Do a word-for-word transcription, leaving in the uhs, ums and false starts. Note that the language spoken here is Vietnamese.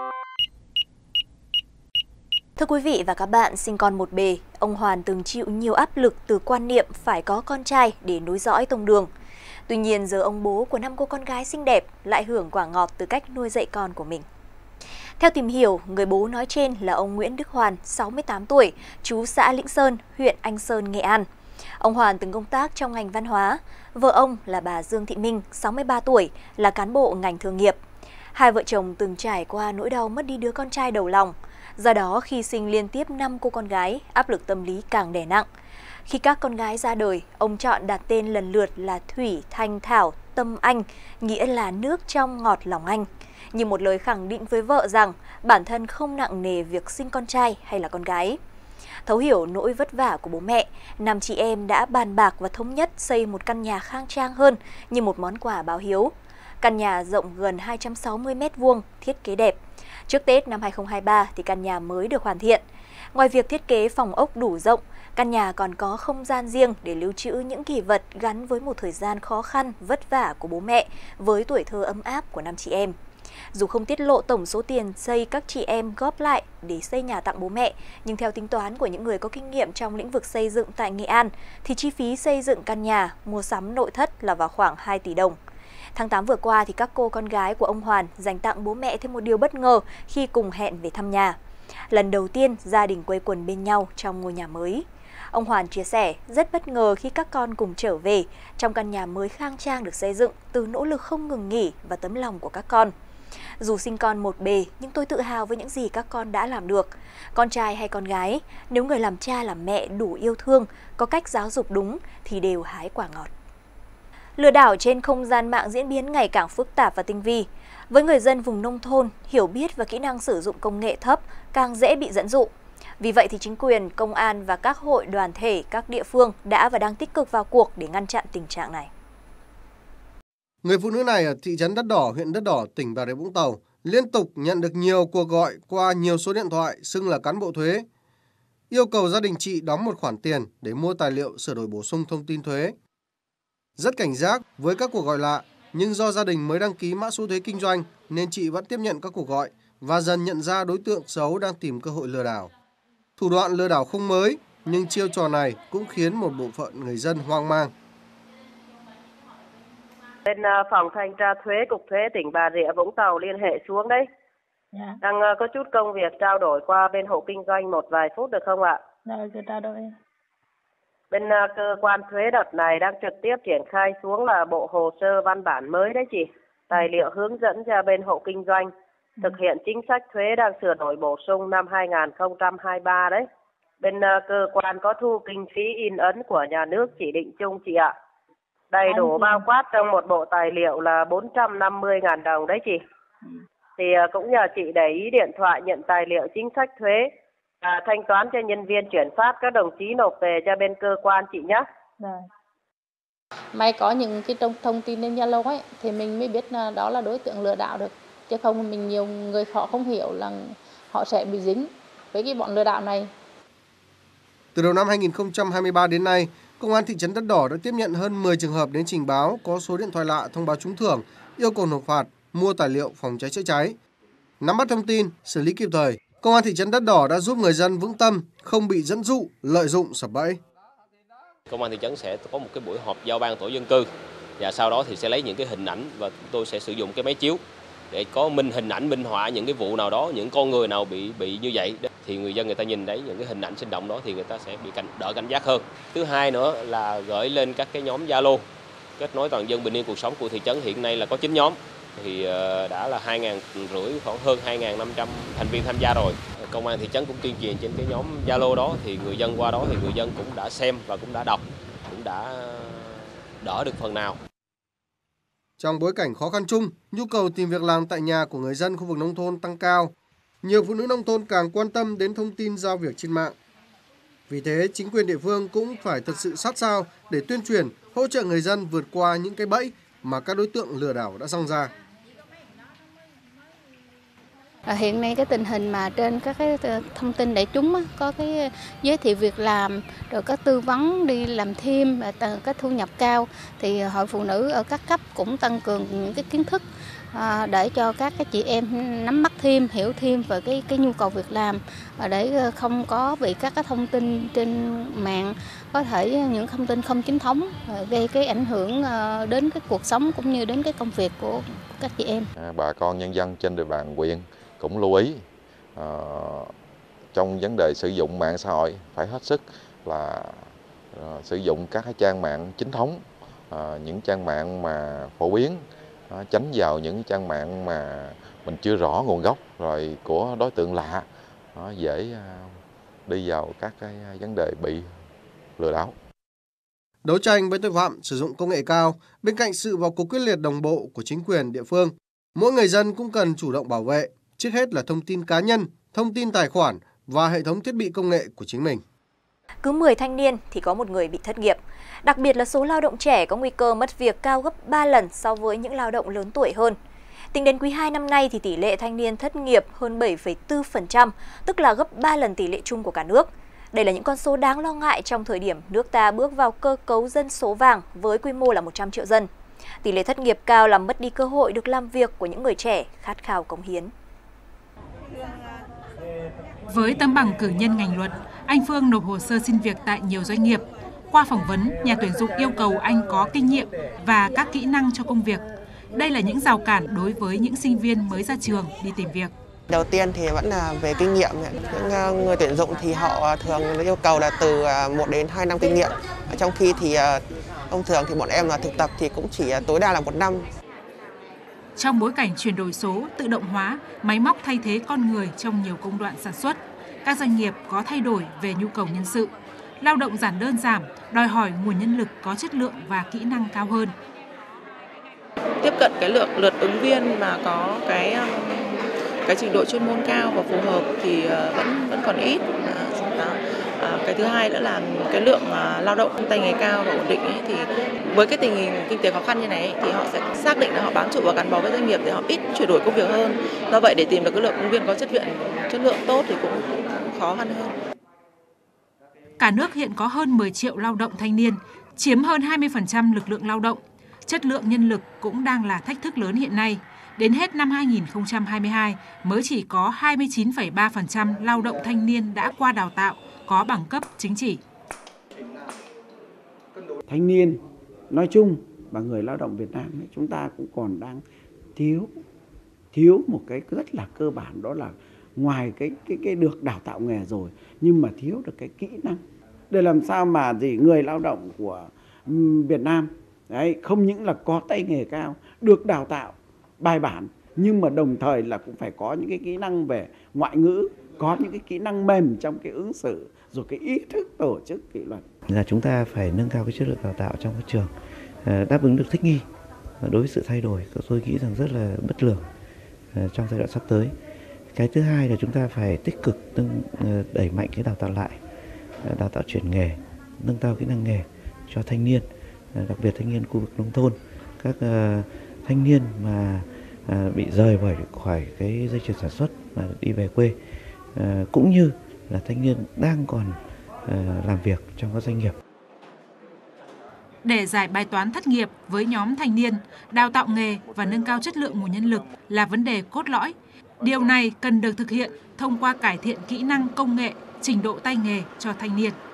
Thưa quý vị và các bạn, sinh con một bề, ông Hoàn từng chịu nhiều áp lực từ quan niệm phải có con trai để nối dõi tông đường. Tuy nhiên, giờ ông bố của năm cô con gái xinh đẹp lại hưởng quả ngọt từ cách nuôi dạy con của mình. Theo tìm hiểu, người bố nói trên là ông Nguyễn Đức Hoàn, sáu mươi tám tuổi, trú xã Lĩnh Sơn, huyện Anh Sơn, Nghệ An. Ông Hoàn từng công tác trong ngành văn hóa. Vợ ông là bà Dương Thị Minh, sáu mươi ba tuổi, là cán bộ ngành thương nghiệp. Hai vợ chồng từng trải qua nỗi đau mất đi đứa con trai đầu lòng. Do đó, khi sinh liên tiếp năm cô con gái, áp lực tâm lý càng đè nặng. Khi các con gái ra đời, ông chọn đặt tên lần lượt là Thủy, Thanh, Thảo, Tâm Anh, nghĩa là nước trong ngọt lòng anh. Như một lời khẳng định với vợ rằng bản thân không nặng nề việc sinh con trai hay là con gái. Thấu hiểu nỗi vất vả của bố mẹ, năm chị em đã bàn bạc và thống nhất xây một căn nhà khang trang hơn như một món quà báo hiếu. Căn nhà rộng gần hai trăm sáu mươi mét vuông, thiết kế đẹp. Trước Tết năm hai không hai ba thì căn nhà mới được hoàn thiện. Ngoài việc thiết kế phòng ốc đủ rộng, căn nhà còn có không gian riêng để lưu trữ những kỷ vật gắn với một thời gian khó khăn, vất vả của bố mẹ với tuổi thơ ấm áp của năm chị em. Dù không tiết lộ tổng số tiền xây các chị em góp lại để xây nhà tặng bố mẹ, nhưng theo tính toán của những người có kinh nghiệm trong lĩnh vực xây dựng tại Nghệ An, thì chi phí xây dựng căn nhà, mua sắm nội thất là vào khoảng hai tỷ đồng. Tháng tám vừa qua, thì các cô con gái của ông Hoàn dành tặng bố mẹ thêm một điều bất ngờ khi cùng hẹn về thăm nhà. Lần đầu tiên, gia đình quây quần bên nhau trong ngôi nhà mới. Ông Hoàn chia sẻ rất bất ngờ khi các con cùng trở về trong căn nhà mới khang trang được xây dựng từ nỗ lực không ngừng nghỉ và tấm lòng của các con. Dù sinh con một bề, nhưng tôi tự hào với những gì các con đã làm được. Con trai hay con gái, nếu người làm cha làm mẹ đủ yêu thương, có cách giáo dục đúng thì đều hái quả ngọt. Lừa đảo trên không gian mạng diễn biến ngày càng phức tạp và tinh vi. Với người dân vùng nông thôn, hiểu biết và kỹ năng sử dụng công nghệ thấp càng dễ bị dẫn dụ. Vì vậy thì chính quyền, công an và các hội đoàn thể, các địa phương đã và đang tích cực vào cuộc để ngăn chặn tình trạng này. Người phụ nữ này ở thị trấn Đất Đỏ, huyện Đất Đỏ, tỉnh Bà Rịa Vũng Tàu liên tục nhận được nhiều cuộc gọi qua nhiều số điện thoại xưng là cán bộ thuế, yêu cầu gia đình chị đóng một khoản tiền để mua tài liệu sửa đổi bổ sung thông tin thuế. Rất cảnh giác với các cuộc gọi lạ, nhưng do gia đình mới đăng ký mã số thuế kinh doanh nên chị vẫn tiếp nhận các cuộc gọi và dần nhận ra đối tượng xấu đang tìm cơ hội lừa đảo. Thủ đoạn lừa đảo không mới, nhưng chiêu trò này cũng khiến một bộ phận người dân hoang mang. Bên phòng thanh tra thuế, cục thuế tỉnh Bà Rịa Vũng Tàu liên hệ xuống đấy. Yeah. Đang có chút công việc trao đổi qua bên hộ kinh doanh một vài phút được không ạ? Rồi, cứ trao đổi. Bên cơ quan thuế đợt này đang trực tiếp triển khai xuống là bộ hồ sơ văn bản mới đấy chị. Tài liệu hướng dẫn cho bên hộ kinh doanh thực hiện chính sách thuế đang sửa đổi bổ sung năm hai không hai ba đấy. Bên cơ quan có thu kinh phí in ấn của nhà nước chỉ định chung chị ạ. Đầy đủ bao quát trong một bộ tài liệu là bốn trăm năm mươi nghìn đồng đấy chị. Thì cũng nhờ chị để ý điện thoại nhận tài liệu chính sách thuế và thanh toán cho nhân viên chuyển phát các đồng chí nộp về cho bên cơ quan chị nhé. Rồi. May có những cái thông, thông tin lên Zalo ấy thì mình mới biết là đó là đối tượng lừa đảo được. Chứ không mình nhiều người họ không hiểu là họ sẽ bị dính với cái bọn lừa đảo này. Từ đầu năm hai nghìn không trăm hai mươi ba đến nay, Công an thị trấn Đất Đỏ đã tiếp nhận hơn mười trường hợp đến trình báo có số điện thoại lạ thông báo trúng thưởng, yêu cầu nộp phạt, mua tài liệu phòng cháy chữa cháy. Nắm bắt thông tin, xử lý kịp thời, Công an thị trấn Đất Đỏ đã giúp người dân vững tâm, không bị dẫn dụ, lợi dụng sập bẫy. Công an thị trấn sẽ có một cái buổi họp giao ban tổ dân cư và sau đó thì sẽ lấy những cái hình ảnh và tôi sẽ sử dụng cái máy chiếu để có minh hình ảnh minh họa những cái vụ nào đó, những con người nào bị bị như vậy thì người dân người ta nhìn thấy những cái hình ảnh sinh động đó thì người ta sẽ bị cảnh, đỡ cảnh giác hơn. Thứ hai nữa là gửi lên các cái nhóm Zalo kết nối toàn dân bình yên cuộc sống của thị trấn, hiện nay là có chín nhóm thì đã là hai nghìn rưỡi, khoảng hơn hai nghìn năm trăm thành viên tham gia rồi. Công an thị trấn cũng tuyên truyền trên cái nhóm Zalo đó thì người dân qua đó thì người dân cũng đã xem và cũng đã đọc, cũng đã đỡ được phần nào. Trong bối cảnh khó khăn chung, nhu cầu tìm việc làm tại nhà của người dân khu vực nông thôn tăng cao, nhiều phụ nữ nông thôn càng quan tâm đến thông tin giao việc trên mạng. Vì thế, chính quyền địa phương cũng phải thật sự sát sao để tuyên truyền, hỗ trợ người dân vượt qua những cái bẫy mà các đối tượng lừa đảo đã giăng ra. Hiện nay cái tình hình mà trên các cái thông tin đại chúng á, có cái giới thiệu việc làm, rồi có tư vấn đi làm thêm, cái thu nhập cao thì hội phụ nữ ở các cấp cũng tăng cường những cái kiến thức À, để cho các cái chị em nắm bắt thêm, hiểu thêm về cái cái nhu cầu việc làm, để không có bị các cái thông tin trên mạng, có thể những thông tin không chính thống gây cái ảnh hưởng đến cái cuộc sống cũng như đến cái công việc của các chị em. À, bà con nhân dân trên địa bàn huyện cũng lưu ý à, trong vấn đề sử dụng mạng xã hội phải hết sức là à, sử dụng các cái trang mạng chính thống, à, những trang mạng mà phổ biến, à, tránh vào những trang mạng mà mình chưa rõ nguồn gốc rồi của đối tượng lạ, à, dễ à, đi vào các cái vấn đề bị lừa đảo. Đấu tranh với tội phạm sử dụng công nghệ cao, bên cạnh sự vào cuộc quyết liệt đồng bộ của chính quyền địa phương, mỗi người dân cũng cần chủ động bảo vệ, trước hết là thông tin cá nhân, thông tin tài khoản và hệ thống thiết bị công nghệ của chính mình. Cứ mười thanh niên thì có một người bị thất nghiệp. Đặc biệt là số lao động trẻ có nguy cơ mất việc cao gấp ba lần so với những lao động lớn tuổi hơn. Tính đến quý hai năm nay thì tỷ lệ thanh niên thất nghiệp hơn bảy phẩy bốn phần trăm, tức là gấp ba lần tỷ lệ chung của cả nước. Đây là những con số đáng lo ngại trong thời điểm nước ta bước vào cơ cấu dân số vàng với quy mô là một trăm triệu dân. Tỷ lệ thất nghiệp cao làm mất đi cơ hội được làm việc của những người trẻ khát khao cống hiến. Với tấm bằng cử nhân ngành luật, anh Phương nộp hồ sơ xin việc tại nhiều doanh nghiệp. Qua phỏng vấn, nhà tuyển dụng yêu cầu anh có kinh nghiệm và các kỹ năng cho công việc. Đây là những rào cản đối với những sinh viên mới ra trường đi tìm việc. Đầu tiên thì vẫn là về kinh nghiệm. Những người tuyển dụng thì họ thường yêu cầu là từ một đến hai năm kinh nghiệm. Trong khi thì thông thường thì bọn em là thực tập thì cũng chỉ tối đa là một năm. Trong bối cảnh chuyển đổi số, tự động hóa, máy móc thay thế con người trong nhiều công đoạn sản xuất, các doanh nghiệp có thay đổi về nhu cầu nhân sự. Lao động giản đơn giảm, đòi hỏi nguồn nhân lực có chất lượng và kỹ năng cao hơn. Tiếp cận cái lượng lượt ứng viên mà có cái cái trình độ chuyên môn cao và phù hợp thì vẫn vẫn còn ít. Cái thứ hai nữa là cái lượng lao động tay nghề cao và ổn định ấy, thì với cái tình hình kinh tế khó khăn như này ấy, thì họ sẽ xác định là họ bám trụ và gắn bó với doanh nghiệp để họ ít chuyển đổi công việc hơn. Do vậy để tìm được cái lượng ứng viên có chất lượng chất lượng tốt thì cũng, cũng khó khăn hơn. Cả nước hiện có hơn mười triệu lao động thanh niên, chiếm hơn hai mươi phần trăm lực lượng lao động. Chất lượng nhân lực cũng đang là thách thức lớn hiện nay. Đến hết năm hai nghìn không trăm hai mươi hai mới chỉ có hai mươi chín phẩy ba phần trăm lao động thanh niên đã qua đào tạo, có bằng cấp chứng chỉ. Thanh niên nói chung và người lao động Việt Nam ấy, chúng ta cũng còn đang thiếu thiếu một cái rất là cơ bản, đó là ngoài cái cái cái được đào tạo nghề rồi nhưng mà thiếu được cái kỹ năng để làm sao mà gì người lao động của Việt Nam đấy không những là có tay nghề cao, được đào tạo bài bản nhưng mà đồng thời là cũng phải có những cái kỹ năng về ngoại ngữ, có những cái kỹ năng mềm trong cái ứng xử, rồi cái ý thức tổ chức kỷ luật. Là chúng ta phải nâng cao cái chất lượng đào tạo trong các trường, đáp ứng được thích nghi đối với sự thay đổi, tôi nghĩ rằng rất là bất lường trong giai đoạn sắp tới. Cái thứ hai là chúng ta phải tích cực nâng, đẩy mạnh cái đào tạo lại, đào tạo chuyển nghề, nâng cao kỹ năng nghề cho thanh niên, đặc biệt thanh niên khu vực nông thôn, các thanh niên mà bị rời bởi khỏi cái dây chuyền sản xuất mà đi về quê, cũng như là thanh niên đang còn làm việc trong các doanh nghiệp. Để giải bài toán thất nghiệp với nhóm thanh niên, đào tạo nghề và nâng cao chất lượng nguồn nhân lực là vấn đề cốt lõi. Điều này cần được thực hiện thông qua cải thiện kỹ năng công nghệ, trình độ tay nghề cho thanh niên.